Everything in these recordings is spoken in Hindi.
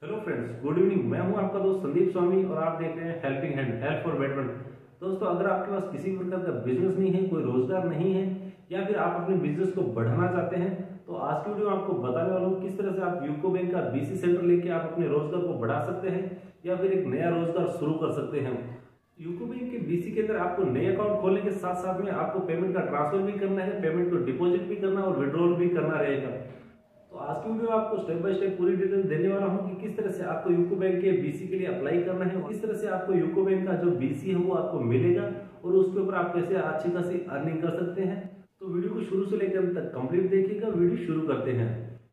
Hello friends, good evening. मैं हूं आपका दोस्त संदीप स्वामी और आप देख रहे हैं helping hand, help for betterment. दोस्तों, अगर आपके पास किसी भी प्रकार का बिजनेस नहीं है, कोई रोजगार नहीं है या फिर आप अपने बिजनेस को बढ़ाना चाहते हैं, तो आज की वीडियो में आपको बताने वाला हूं किस तरह से आप यूको बैंक का बीसी सेंटर लेके आप अपने रोजगार को बढ़ा सकते हैं या फिर एक नया रोजगार शुरू कर सकते हैं। यूको बैंक के बीसी के अंदर आपको नए अकाउंट खोलने के साथ साथ में आपको पेमेंट का ट्रांसफर भी करना है, पेमेंट को डिपॉजिट भी करना है और विड्रॉल भी करना रहेगा। तो आज की वीडियो आपको स्टेप बाय स्टेप पूरी डिटेल देने वाला हूं कि किस तरह से आपको यूको बैंक के बीसी के लिए अप्लाई करना है, किस तरह से आपको यूको बैंक का जो बीसी है वो आपको मिलेगा और उसके ऊपर आप कैसे अच्छी खासी अर्निंग कर सकते हैं। तो वीडियो को शुरू से लेकर अंत तक कंप्लीट देखिएगा। वीडियो शुरू करते हैं।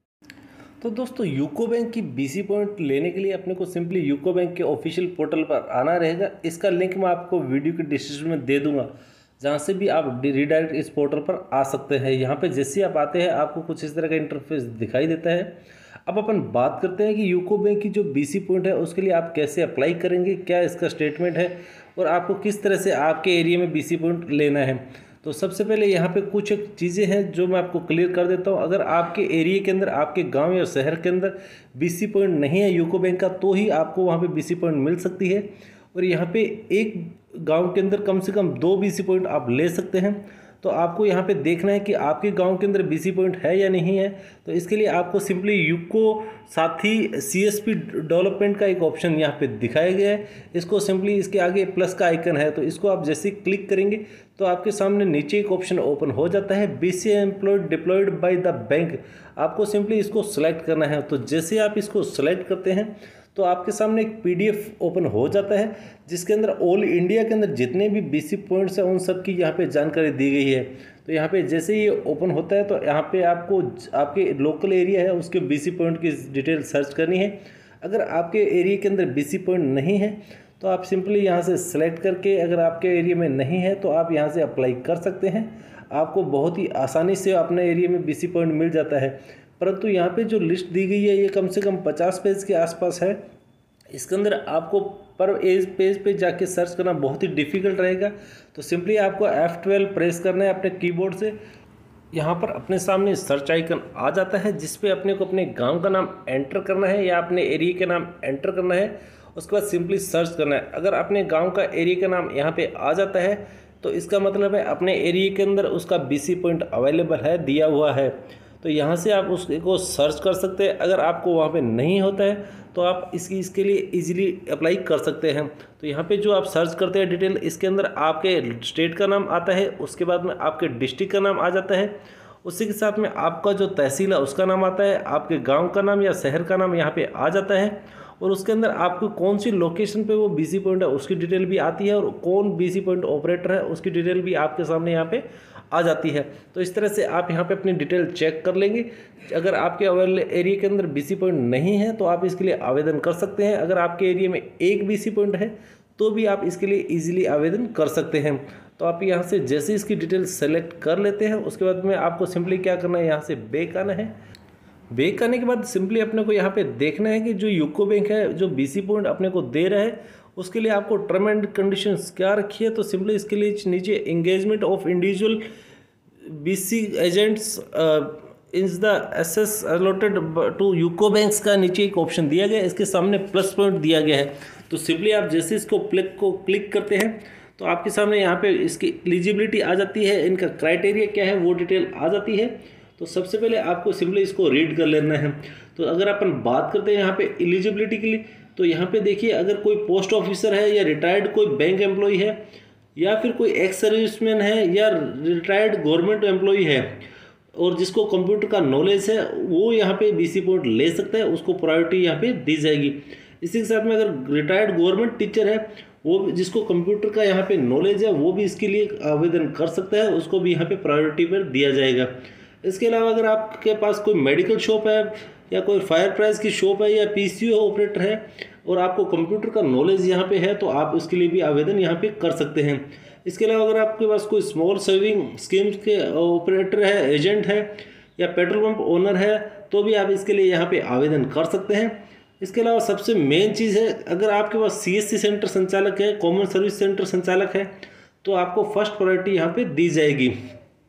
तो दोस्तों, यूको बैंक की बीसी पॉइंट लेने के लिए अपने को सिंपली यूको बैंक के ऑफिशियल पोर्टल पर आना रहेगा। इसका लिंक मैं आपको वीडियो के डिस्क्रिप्शन में दे दूंगा, जहाँ से भी आप रीडायरेक्ट इस पोर्टल पर आ सकते हैं। यहाँ पे जैसे आप आते हैं आपको कुछ इस तरह का इंटरफेस दिखाई देता है। अब अपन बात करते हैं कि यूको बैंक की जो बीसी पॉइंट है उसके लिए आप कैसे अप्लाई करेंगे, क्या इसका स्टेटमेंट है और आपको किस तरह से आपके एरिया में बीसी पॉइंट लेना है। तो सबसे पहले यहाँ पे कुछ चीज़ें हैं जो मैं आपको क्लियर कर देता हूँ। अगर आपके एरिया के अंदर, आपके गांव या शहर के अंदर बीसी पॉइंट नहीं है यूको बैंक का, तो ही आपको वहाँ पे बीसी पॉइंट मिल सकती है। और यहाँ पे एक गांव के अंदर कम से कम 2 बीसी पॉइंट आप ले सकते हैं। तो आपको यहाँ पे देखना है कि आपके गांव के अंदर बीसी पॉइंट है या नहीं है। तो इसके लिए आपको simply UCO Saathi CSP development का एक ऑप्शन यहाँ पे दिखाया गया है। इसको सिंपली, इसके आगे प्लस का आइकन है, तो इसको आप जैसे क्लिक करेंगे तो आपके सामने नीचे एक ऑप्शन ओपन हो जाता है, BC employed deployed by the bank. आपको सिंपली इसको सेलेक्ट करना है। तो जैसे आप इसको सेलेक्ट करते हैं तो आपके सामने एक पीडीएफ ओपन हो जाता है, जिसके अंदर ऑल इंडिया के अंदर जितने भी बीसी पॉइंट्स हैं उन सब की यहाँ पे जानकारी दी गई है। तो यहाँ पे जैसे ये ओपन होता है तो यहाँ पे आपको आपके लोकल एरिया है उसके बीसी पॉइंट की डिटेल सर्च करनी है। अगर आपके एरिया के अंदर बीसी पॉइंट नहीं है तो आप सिंपली यहाँ से सेलेक्ट करके, अगर आपके एरिया में नहीं है तो आप यहाँ से अप्लाई कर सकते हैं। आपको बहुत ही आसानी से अपने एरिया में बीसी पॉइंट मिल जाता है। परंतु यहाँ पे जो लिस्ट दी गई है ये कम से कम 50 पेज के आसपास है। इसके अंदर आपको पर पेज पे जाके सर्च करना बहुत ही डिफ़िकल्ट रहेगा। तो सिंपली आपको F12 प्रेस करना है अपने कीबोर्ड से। यहाँ पर अपने सामने सर्च आइकन आ जाता है, जिस पे अपने को अपने गांव का नाम एंटर करना है या अपने एरिया का नाम एंटर करना है। उसके बाद सिंपली सर्च करना है। अगर अपने गाँव का एरिया का नाम यहाँ पर आ जाता है तो इसका मतलब है अपने एरिया के अंदर उसका बीसी पॉइंट अवेलेबल है, दिया हुआ है। तो यहाँ से आप उसको सर्च कर सकते हैं। अगर आपको वहाँ पे नहीं होता है तो आप इसके लिए इजीली अप्लाई कर सकते हैं। तो यहाँ पे जो आप सर्च करते हैं डिटेल, इसके अंदर आपके स्टेट का नाम आता है, उसके बाद में आपके डिस्ट्रिक्ट का नाम आ जाता है, उसी के साथ में आपका जो तहसील है उसका नाम आता है, आपके गाँव का नाम या शहर का नाम यहाँ पर आ जाता है। और उसके अंदर आपको कौन सी लोकेशन पे वो बीसी पॉइंट है उसकी डिटेल भी आती है और कौन बीसी पॉइंट ऑपरेटर है उसकी डिटेल भी आपके सामने यहाँ पे आ जाती है। तो इस तरह से आप यहाँ पे अपनी डिटेल चेक कर लेंगे। अगर आपके एरिया के अंदर बीसी पॉइंट नहीं है तो आप इसके लिए आवेदन कर सकते हैं। अगर आपके एरिया में एक बीसी पॉइंट है तो भी आप इसके लिए ईजिली आवेदन कर सकते हैं। तो आप यहाँ से जैसे इसकी डिटेल सेलेक्ट कर लेते हैं, उसके बाद में आपको सिंपली क्या करना है, यहाँ से बैक आना है। बैक आने के बाद सिंपली अपने को यहाँ पे देखना है कि जो यूको बैंक है जो बीसी पॉइंट अपने को दे रहा है उसके लिए आपको टर्म एंड कंडीशंस क्या रखी है। तो सिंपली इसके लिए नीचे engagement of individual BC agents is the access allotted to UCO banks का नीचे एक ऑप्शन दिया गया है, इसके सामने प्लस पॉइंट दिया गया है। तो सिंपली आप जैसे इसको क्लिक करते हैं तो आपके सामने यहाँ पे इसकी एलिजिबिलिटी आ जाती है, इनका क्राइटेरिया क्या है वो डिटेल आ जाती है। तो सबसे पहले आपको सिंपली इसको रीड कर लेना है। तो अगर अपन बात करते हैं यहाँ पे एलिजिबिलिटी के लिए, तो यहाँ पे देखिए, अगर कोई पोस्ट ऑफिसर है या रिटायर्ड कोई बैंक एम्प्लॉय है या फिर कोई एक्स सर्विसमैन है या रिटायर्ड गवर्नमेंट एम्प्लॉय है और जिसको कंप्यूटर का नॉलेज है वो यहाँ पे बीसी पॉइंट ले सकता है, उसको प्रायोरिटी यहाँ पे दी जाएगी। इसी के साथ में अगर रिटायर्ड गवर्नमेंट टीचर है, वो जिसको कंप्यूटर का यहाँ पे नॉलेज है वो भी इसके लिए आवेदन कर सकता है, उसको भी यहाँ पे प्रायोरिटी पर दिया जाएगा। इसके अलावा अगर आपके पास कोई मेडिकल शॉप है या कोई फायर प्राइस की शॉप है या पीसीओ ऑपरेटर है और आपको कंप्यूटर का नॉलेज यहाँ पे है तो आप उसके लिए भी आवेदन यहाँ पे कर सकते हैं। इसके अलावा अगर आपके पास कोई स्मॉल सेविंग स्कीम्स के ऑपरेटर है, एजेंट है या पेट्रोल पंप ओनर है तो भी आप इसके लिए यहाँ पे आवेदन कर सकते हैं। इसके अलावा सबसे मेन चीज़ है, अगर आपके पास सीएससी सेंटर संचालक है, कॉमन सर्विस सेंटर संचालक है, तो आपको फर्स्ट प्रायोरिटी यहाँ पे दी जाएगी।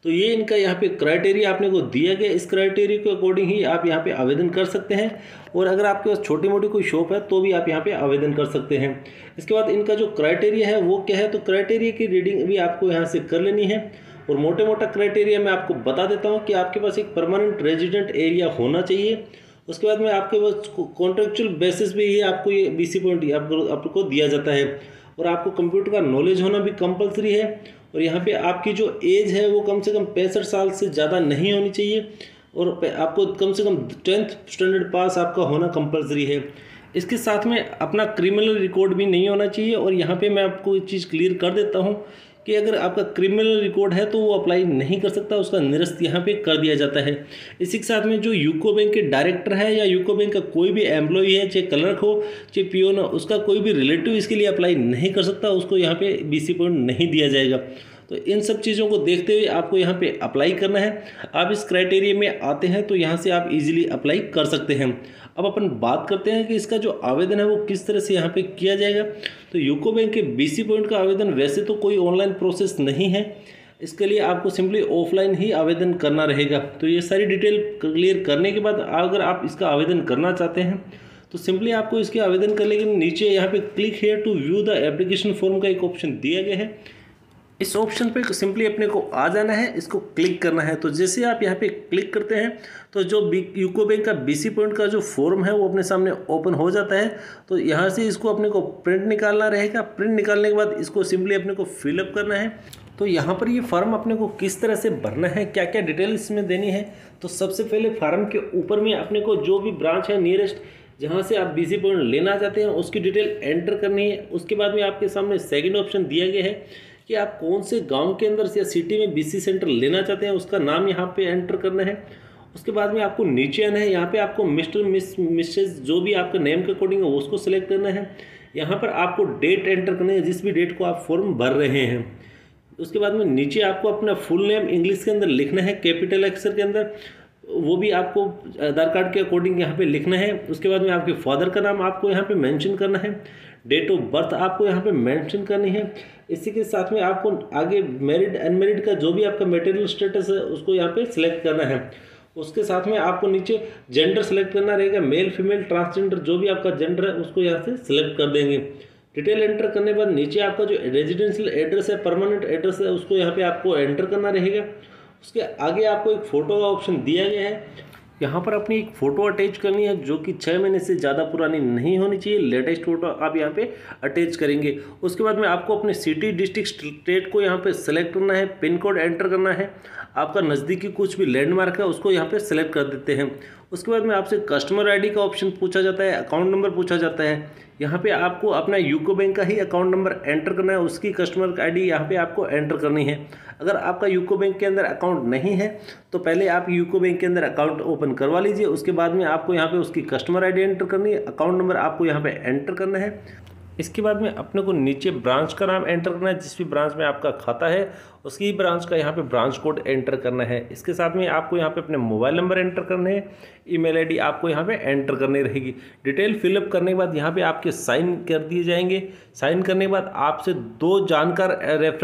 तो ये इनका यहाँ पे क्राइटेरिया आपने को दिया गया, इस क्राइटेरिया के अकॉर्डिंग ही आप यहाँ पे आवेदन कर सकते हैं। और अगर आपके पास छोटी मोटी कोई शॉप है तो भी आप यहाँ पे आवेदन कर सकते हैं। इसके बाद इनका जो क्राइटेरिया है वो क्या है, तो क्राइटेरिया की रीडिंग भी आपको यहाँ से कर लेनी है। और मोटे मोटा क्राइटेरिया मैं आपको बता देता हूँ कि आपके पास एक परमानेंट रेजिडेंट एरिया होना चाहिए। उसके बाद में आपके पास कॉन्ट्रेक्चुअल बेसिस पे ही आपको ये BC पॉइंट आपको दिया जाता है। और आपको कंप्यूटर का नॉलेज होना भी कंपलसरी है। और यहाँ पे आपकी जो एज है वो कम से कम 65 साल से ज़्यादा नहीं होनी चाहिए। और आपको कम से कम 10th स्टैंडर्ड पास आपका होना कंपलसरी है। इसके साथ में अपना क्रिमिनल रिकॉर्ड भी नहीं होना चाहिए। और यहाँ पे मैं आपको एक चीज़ क्लियर कर देता हूँ कि अगर आपका क्रिमिनल रिकॉर्ड है तो वो अप्लाई नहीं कर सकता, उसका निरस्त यहाँ पे कर दिया जाता है। इसी के साथ में जो यूको बैंक के डायरेक्टर है या यूको बैंक का कोई भी एम्प्लॉई है, चाहे क्लर्क हो चाहे पियोन हो, उसका कोई भी रिलेटिव इसके लिए अप्लाई नहीं कर सकता, उसको यहाँ पे BC पॉइंट नहीं दिया जाएगा। तो इन सब चीज़ों को देखते हुए आपको यहाँ पे अप्लाई करना है। आप इस क्राइटेरिया में आते हैं तो यहाँ से आप इजीली अप्लाई कर सकते हैं। अब अपन बात करते हैं कि इसका जो आवेदन है वो किस तरह से यहाँ पे किया जाएगा। तो यूको बैंक के BC पॉइंट का आवेदन वैसे तो कोई ऑनलाइन प्रोसेस नहीं है, इसके लिए आपको सिंपली ऑफलाइन ही आवेदन करना रहेगा। तो ये सारी डिटेल क्लियर करने के बाद अगर आप इसका आवेदन करना चाहते हैं तो सिंपली आपको इसके आवेदन करने के नीचे यहाँ पे click here to view the application form का एक ऑप्शन दिया गया है। इस ऑप्शन पे सिंपली अपने को आ जाना है, इसको क्लिक करना है। तो जैसे आप यहाँ पे क्लिक करते हैं तो जो यूको बैंक का BC पॉइंट का जो फॉर्म है वो अपने सामने ओपन हो जाता है। तो यहाँ से इसको अपने को प्रिंट निकालना रहेगा। प्रिंट निकालने के बाद इसको सिंपली अपने को फिलअप करना है। तो यहाँ पर ये फॉर्म अपने को किस तरह से भरना है, क्या क्या डिटेल इसमें देनी है, तो सबसे पहले फॉर्म के ऊपर में अपने को जो भी ब्रांच है नियरेस्ट जहाँ से आप BC पॉइंट लेना चाहते हैं उसकी डिटेल एंटर करनी है। उसके बाद में आपके सामने सेकेंड ऑप्शन दिया गया है कि आप कौन से गांव के अंदर या सिटी में BC सेंटर लेना चाहते हैं, उसका नाम यहाँ पे एंटर करना है। उसके बाद में आपको नीचे आना है, यहाँ पे आपको मिस्टर मिसेज जो भी आपके नेम के अकॉर्डिंग है उसको सिलेक्ट करना है। यहाँ पर आपको डेट एंटर करनी है, जिस भी डेट को आप फॉर्म भर रहे हैं। उसके बाद में नीचे आपको अपना फुल नेम इंग्लिश के अंदर लिखना है, कैपिटल अक्षर के अंदर, वो भी आपको आधार कार्ड के अकॉर्डिंग यहाँ पे लिखना है। उसके बाद में आपके फादर का नाम आपको यहाँ पे मेंशन करना है, डेट ऑफ बर्थ आपको यहाँ पे मेंशन करनी है। इसी के साथ में आपको आगे मैरिड अनमैरिड का जो भी आपका मैटेरियल स्टेटस है उसको यहाँ पे सिलेक्ट करना है। उसके साथ में आपको नीचे जेंडर सेलेक्ट करना रहेगा, मेल फीमेल ट्रांसजेंडर जो भी आपका जेंडर है उसको यहाँ से सिलेक्ट कर देंगे। डिटेल एंटर करने के बाद नीचे आपका जो रेजिडेंशियल एड्रेस है, परमानेंट एड्रेस है, उसको यहाँ पे आपको एंटर करना रहेगा। उसके आगे आपको एक फ़ोटो का ऑप्शन दिया गया है, यहाँ पर अपनी एक फ़ोटो अटैच करनी है जो कि 6 महीने से ज़्यादा पुरानी नहीं होनी चाहिए। लेटेस्ट फ़ोटो आप यहाँ पे अटैच करेंगे। उसके बाद में आपको अपने सिटी डिस्ट्रिक्ट स्टेट को यहाँ पे सेलेक्ट करना है, पिन कोड एंटर करना है, आपका नज़दीकी कुछ भी लैंडमार्क है उसको यहाँ पे सेलेक्ट कर देते हैं। उसके बाद में आपसे कस्टमर आईडी का ऑप्शन पूछा जाता है, अकाउंट नंबर पूछा जाता है। यहाँ पे आपको अपना यूको बैंक का ही अकाउंट नंबर एंटर करना है, उसकी कस्टमर आईडी यहाँ पे आपको एंटर करनी है। अगर आपका यूको बैंक के अंदर अकाउंट नहीं है तो पहले आप यूको बैंक के अंदर अकाउंट ओपन करवा लीजिए। उसके बाद में आपको यहाँ पे उसकी कस्टमर आईडी एंटर करनी है, अकाउंट नंबर आपको यहाँ पे एंटर करना है। इसके बाद में अपने को नीचे ब्रांच का नाम एंटर करना है, जिस भी ब्रांच में आपका खाता है उसकी ब्रांच का यहाँ पे ब्रांच कोड एंटर करना है। इसके साथ में आपको यहाँ पे अपने मोबाइल नंबर एंटर करने हैं, ईमेल आईडी आपको यहाँ पे एंटर करनी रहेगी। डिटेल फिलअप करने के बाद यहाँ पे आपके साइन कर दिए जाएंगे। साइन करने के बाद आपसे 2 जानकार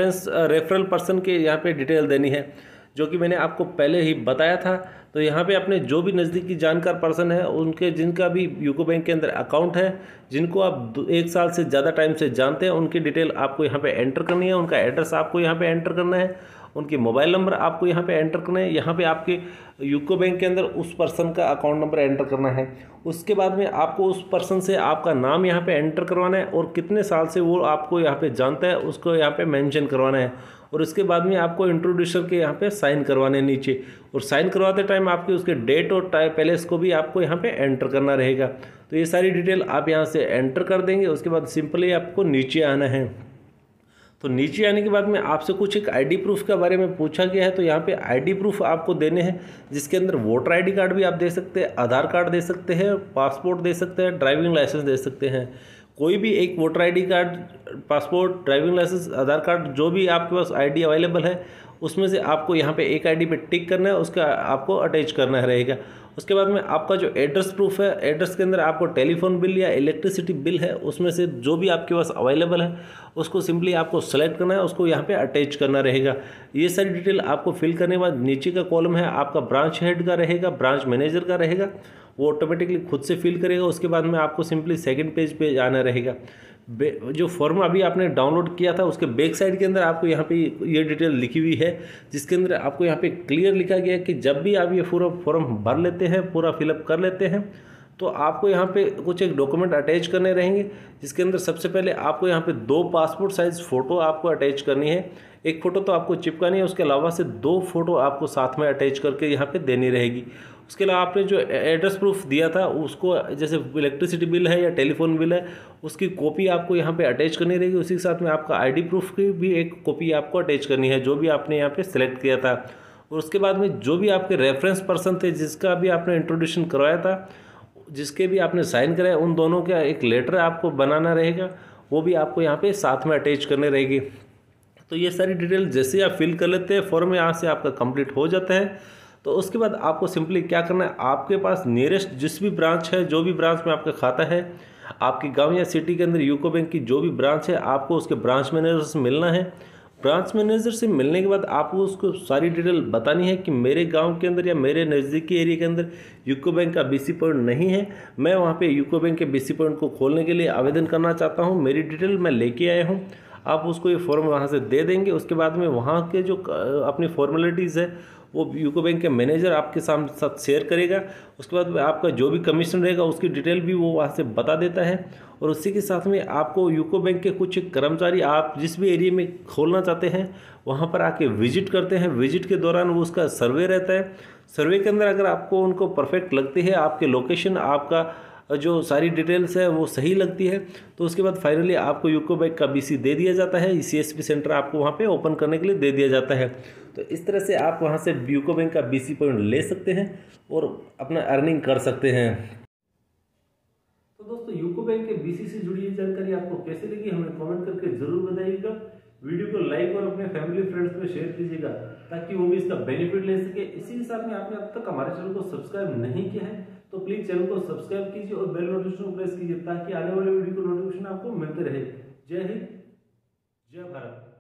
रेफरल पर्सन के यहाँ पे डिटेल देनी है, जो कि मैंने आपको पहले ही बताया था। तो यहाँ पे अपने जो भी नज़दीकी जानकार पर्सन है उनके जिनका भी यूको बैंक के अंदर अकाउंट है, जिनको आप 1 साल से ज़्यादा टाइम से जानते हैं, उनकी डिटेल आपको यहाँ पे एंटर करनी है। उनका एड्रेस आपको यहाँ पे एंटर करना है, उनके मोबाइल नंबर आपको यहाँ पे एंटर करना है। यहाँ पे आपके यूको बैंक के अंदर उस पर्सन का अकाउंट नंबर एंटर करना है। उसके बाद में आपको उस पर्सन से आपका नाम यहाँ पे एंटर करवाना है और कितने साल से वो आपको यहाँ पे जानता है उसको यहाँ पे मेंशन करवाना है। और उसके बाद में आपको इंट्रोड्यूसर के यहाँ पे साइन करवाने नीचे, और साइन करवाते टाइम आपके उसके डेट और पैलेस को भी आपको यहाँ पे एंटर करना रहेगा। तो ये सारी डिटेल आप यहाँ से एंटर कर देंगे। उसके बाद सिंपली आपको नीचे आना है। तो नीचे आने के बाद में आपसे कुछ एक आईडी प्रूफ के बारे में पूछा गया है। तो यहाँ पे आईडी प्रूफ आपको देने हैं, जिसके अंदर वोटर आईडी कार्ड भी आप दे सकते हैं, आधार कार्ड दे सकते हैं, पासपोर्ट दे सकते हैं, ड्राइविंग लाइसेंस दे सकते हैं। कोई भी एक voter ID card, passport, driving licence, Aadhaar card, जो भी आपके पास आईडी अवेलेबल है उसमें से आपको यहाँ पे एक आईडी पे टिक करना है, उसका आपको अटैच करना रहेगा। उसके बाद में आपका जो एड्रेस प्रूफ है, एड्रेस के अंदर आपको टेलीफोन बिल या इलेक्ट्रिसिटी बिल है उसमें से जो भी आपके पास अवेलेबल है उसको सिंपली आपको सेलेक्ट करना है, उसको यहाँ पे अटैच करना रहेगा। ये सारी डिटेल आपको फिल करने के बाद नीचे का कॉलम है आपका ब्रांच हेड का रहेगा, ब्रांच मैनेजर का रहेगा, वो ऑटोमेटिकली खुद से फिल करेगा। उसके बाद में आपको सिंपली सेकंड पेज पे जाना रहेगा। जो फॉर्म अभी आपने डाउनलोड किया था उसके बैक साइड के अंदर आपको यहाँ पे ये डिटेल लिखी हुई है, जिसके अंदर आपको यहाँ पे क्लियर लिखा गया है कि जब भी आप ये पूरा फॉर्म भर लेते हैं, पूरा फिलअप कर लेते हैं, तो आपको यहाँ पे कुछ एक डॉक्यूमेंट अटैच करने रहेंगे, जिसके अंदर सबसे पहले आपको यहाँ पे 2 पासपोर्ट साइज़ फ़ोटो आपको अटैच करनी है। एक फ़ोटो तो आपको चिपकानी है, उसके अलावा से 2 फोटो आपको साथ में अटैच करके यहाँ पे देनी रहेगी। उसके अलावा आपने जो एड्रेस प्रूफ दिया था उसको, जैसे इलेक्ट्रिसिटी बिल है या टेलीफोन बिल है, उसकी कॉपी आपको यहाँ पे अटैच करनी रहेगी। उसी के साथ में आपका आईडी प्रूफ की भी एक कॉपी आपको अटैच करनी है, जो भी आपने यहाँ पे सिलेक्ट किया था। और उसके बाद में जो भी आपके रेफरेंस पर्सन थे, जिसका भी आपने इंट्रोडक्शन करवाया था, जिसके भी आपने साइन कराया, उन दोनों का एक लेटर आपको बनाना रहेगा, वो भी आपको यहाँ पे साथ में अटैच करने रहेगी। तो ये सारी डिटेल जैसे आप फिल कर लेते हैं, फॉर्म यहाँ से आपका कंप्लीट हो जाता है। तो उसके बाद आपको सिंपली क्या करना है, आपके पास नियरेस्ट जिस भी ब्रांच है, जो भी ब्रांच में आपका खाता है, आपके गांव या सिटी के अंदर यूको बैंक की जो भी ब्रांच है, आपको उसके ब्रांच मैनेजर से मिलना है। ब्रांच मैनेजर से मिलने के बाद आपको उसको सारी डिटेल बतानी है कि मेरे गांव के अंदर या मेरे नज़दीकी एरिया के अंदर यूको बैंक का बीसी पॉइंट नहीं है, मैं वहां पे यूको बैंक के बीसी पॉइंट को खोलने के लिए आवेदन करना चाहता हूं, मेरी डिटेल मैं लेके आया हूं। आप उसको ये फॉर्म वहाँ से दे देंगे। उसके बाद में वहाँ के जो अपनी फॉर्मेलिटीज़ है वो यूको बैंक के मैनेजर आपके साथ शेयर करेगा। उसके बाद में आपका जो भी कमीशन रहेगा उसकी डिटेल भी वो वहाँ से बता देता है। और उसी के साथ में आपको यूको बैंक के कुछ कर्मचारी आप जिस भी एरिया में खोलना चाहते हैं वहाँ पर आके विजिट करते हैं। विजिट के दौरान वो उसका सर्वे रहता है। सर्वे के अंदर अगर आपको उनको परफेक्ट लगती है, आपके लोकेशन, आपका जो सारी डिटेल्स है वो सही लगती है, तो उसके बाद फाइनली आपको यूको बैंक का बीसी दे दिया जाता है। सीएसपी सेंटर आपको वहाँ पे ओपन करने के लिए दे दिया जाता है। तो इस तरह से आप वहाँ से यूको बैंक का बीसी पॉइंट ले सकते हैं और अपना अर्निंग कर सकते हैं। तो दोस्तों, यूको बैंक के बीसी से जुड़ी ये जानकारी आपको कैसे लगी हमें कमेंट करके जरूर बताइएगा। वीडियो को लाइक और अपने फैमिली फ्रेंड्स में शेयर कीजिएगा ताकि वो भी इसका बेनिफिट ले सके। इसी के साथ में आपने अब तक हमारे चैनल को सब्सक्राइब नहीं किया है तो प्लीज चैनल को सब्सक्राइब कीजिए और बेल नोटिफिकेशन प्रेस कीजिए ताकि आने वाले वीडियो को नोटिफिकेशन आपको मिलते रहे। जय हिंद, जय भारत।